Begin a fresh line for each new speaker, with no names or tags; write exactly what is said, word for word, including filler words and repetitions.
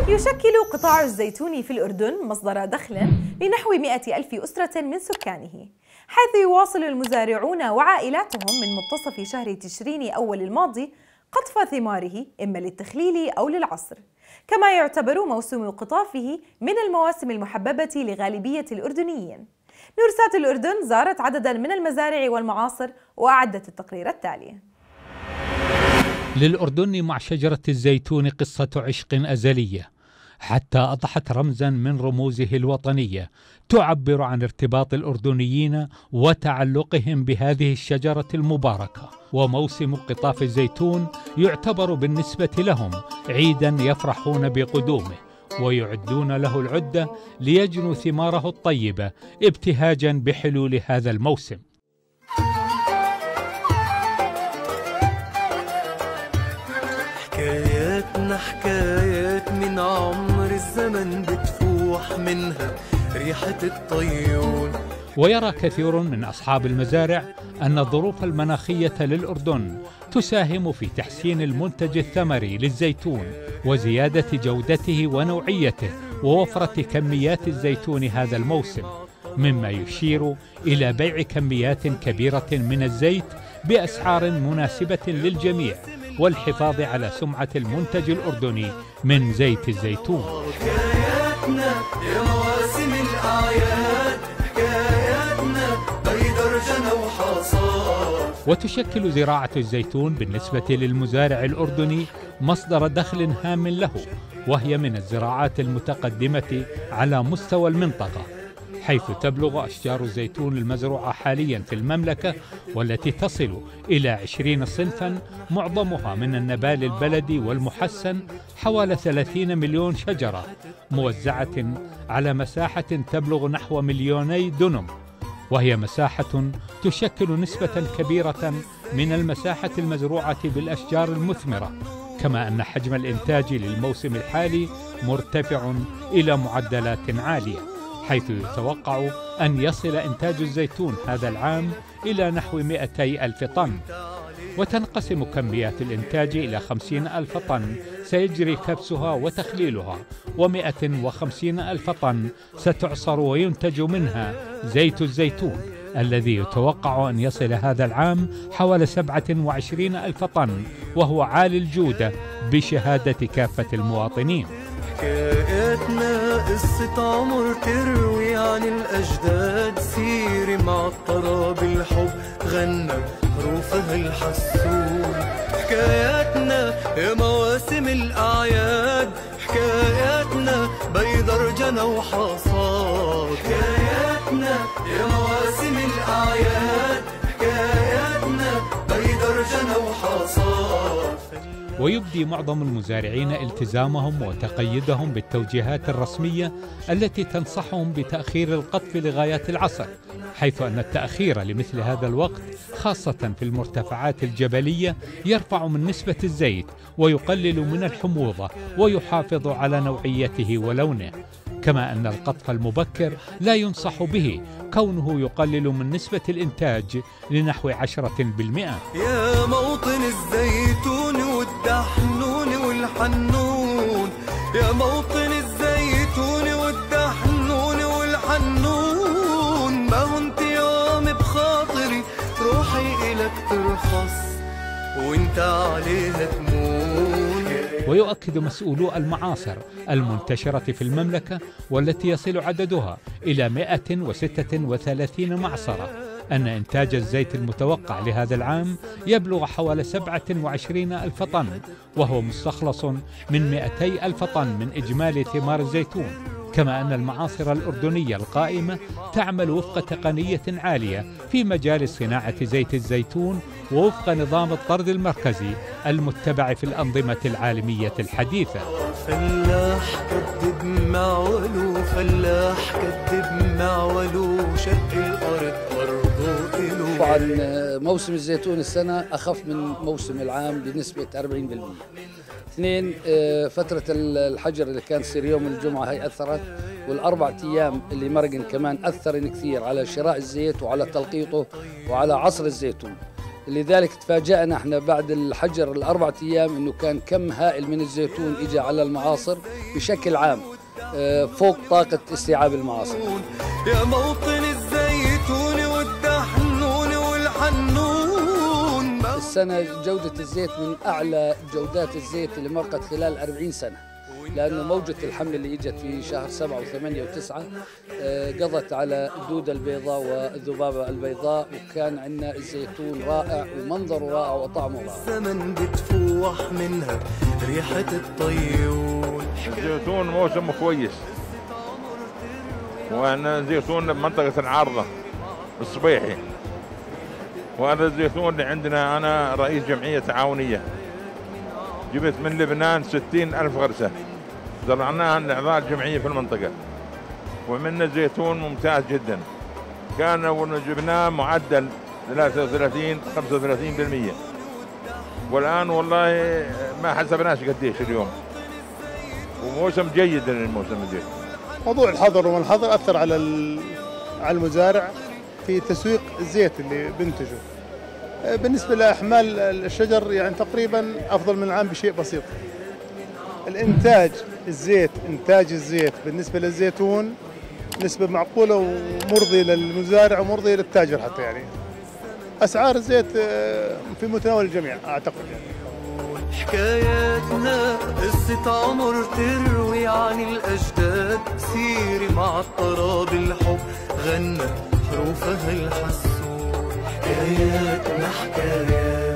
يشكل قطاع الزيتون في الأردن مصدر دخل لنحو مئة ألف أسرة من سكانه، حيث يواصل المزارعون وعائلاتهم من منتصف شهر تشرين أول الماضي قطف ثماره إما للتخليل أو للعصر، كما يعتبر موسم قطافه من المواسم المحببة لغالبية الأردنيين. نورسات الأردن زارت عددا من المزارع والمعاصر وأعدت التقرير التالي.
للأردن مع شجرة الزيتون قصة عشق أزلية، حتى أضحت رمزا من رموزه الوطنية تعبر عن ارتباط الأردنيين وتعلقهم بهذه الشجرة المباركة. وموسم قطاف الزيتون يعتبر بالنسبة لهم عيدا يفرحون بقدومه ويعدون له العدة ليجنوا ثماره الطيبة ابتهاجا بحلول هذا الموسم.
حكاياتنا حكايات من عمر الزمن بتفوح منها ريحة الطيون.
ويرى كثير من أصحاب المزارع أن الظروف المناخية للأردن تساهم في تحسين المنتج الثمري للزيتون وزيادة جودته ونوعيته ووفرة كميات الزيتون هذا الموسم، مما يشير إلى بيع كميات كبيرة من الزيت بأسعار مناسبة للجميع والحفاظ على سمعة المنتج الأردني من زيت الزيتون.
حكاياتنا يا مواسم الأعياد، حكاياتنا بيدرجنا وحصاد.
وتشكل زراعة الزيتون بالنسبة للمزارع الأردني مصدر دخل هام له، وهي من الزراعات المتقدمة على مستوى المنطقة، حيث تبلغ أشجار الزيتون المزروعة حاليا في المملكة والتي تصل إلى عشرين صنفا معظمها من النبال البلدي والمحسن حوالي ثلاثين مليون شجرة موزعة على مساحة تبلغ نحو مليوني دنم، وهي مساحة تشكل نسبة كبيرة من المساحة المزروعة بالأشجار المثمرة، كما أن حجم الإنتاج للموسم الحالي مرتفع إلى معدلات عالية، حيث يتوقع أن يصل إنتاج الزيتون هذا العام إلى نحو مئتي ألف طن. وتنقسم كميات الإنتاج إلى خمسين ألف طن سيجري كبسها وتخليلها، ومئة وخمسين ألف طن ستعصر وينتج منها زيت الزيتون الذي يتوقع أن يصل هذا العام حوالي سبعة وعشرين ألف طن، وهو عالي الجودة بشهادة كافة المواطنين.
حكاياتنا قصة عمر تروي عن الأجداد، سيري معطرة بالحب غنى حروفها الحسون. حكاياتنا يا مواسم الأعياد، حكاياتنا بيدرجنا وحصاد. حكاياتنا يا مواسم الأعياد، حكاياتنا بيدرجنا وحصاد.
ويبدي معظم المزارعين التزامهم وتقيدهم بالتوجيهات الرسمية التي تنصحهم بتأخير القطف لغايات العصر، حيث أن التأخير لمثل هذا الوقت خاصة في المرتفعات الجبلية يرفع من نسبة الزيت ويقلل من الحموضة ويحافظ على نوعيته ولونه، كما أن القطف المبكر لا ينصح به كونه يقلل من نسبة الإنتاج لنحو عشرة بالمئة.
يا موطن الزيتون والدحنون والحنون، يا موطن الزيتون والدحنون والحنون، ما هو انت يوم بخاطري روحي إلك ترخص وانت عليها تمون.
ويؤكد مسؤولو المعاصر المنتشرة في المملكة والتي يصل عددها إلى مئة وستة وثلاثين معصرة أن إنتاج الزيت المتوقع لهذا العام يبلغ حوالي سبعة وعشرين ألف طن، وهو مستخلص من مئتي ألف طن من إجمالي ثمار الزيتون، كما أن المعاصر الأردنية القائمة تعمل وفق تقنية عالية في مجال صناعة زيت الزيتون ووفق نظام الطرد المركزي المتبع في الأنظمة العالمية الحديثة.
فلاح كدب معولو، فلاح كدب معولو، شق الأرض أرضه إلو.
طبعا موسم الزيتون السنة أخف من موسم العام بنسبة أربعين بالمئة. اثنين، فترة الحجر اللي كان تصير يوم الجمعة هي أثرت، والأربع أيام اللي مرقن كمان أثرن كثير على شراء الزيت وعلى تلقيطه وعلى عصر الزيتون. لذلك تفاجأنا احنا بعد الحجر الأربعة أيام إنه كان كم هائل من الزيتون إجا على المعاصر بشكل عام فوق طاقة استيعاب المعاصر.
يا موطن الزيتون والدحنون والحنون.
السنة جودة الزيت من أعلى جودات الزيت اللي مرقت خلال أربعين سنة، لأنه موجة الحمل اللي إجت في شهر سبعة وثمانية وتسعة قضت على الدودة البيضاء والذبابة البيضاء، وكان عندنا الزيتون رائع ومنظره رائع وطعمه رائع.
الزمن بتفوح منها ريحة الطيون.
الزيتون موسم كويس، وأنا الزيتون بمنطقة العارضة الصبيحي، وهذا الزيتون اللي عندنا أنا رئيس جمعية تعاونية، جبت من لبنان ستين ألف غرسة زرعناها لأعضاء الجمعية في المنطقة، ومن الزيتون ممتاز جدا، كان جبناه معدل ثلاثة وثلاثين خمسة وثلاثين بالمئة، والآن والله ما حسبناش قديش اليوم، وموسم جيد للموسم الجيد.
موضوع الحظر وما الحظر أثر على على المزارع في تسويق الزيت اللي بنتجه. بالنسبة لأحمال الشجر يعني تقريبا أفضل من العام بشيء بسيط. الإنتاج الزيت إنتاج الزيت بالنسبة للزيتون نسبة معقولة ومرضية للمزارع ومرضية للتاجر حتى، يعني أسعار الزيت في متناول الجميع أعتقد. يعني
حكاياتنا قصة عمر تروي عن الأجداد، سيري مع الطراب الحب غنى حروفها الحسون. حكاياتنا حكايات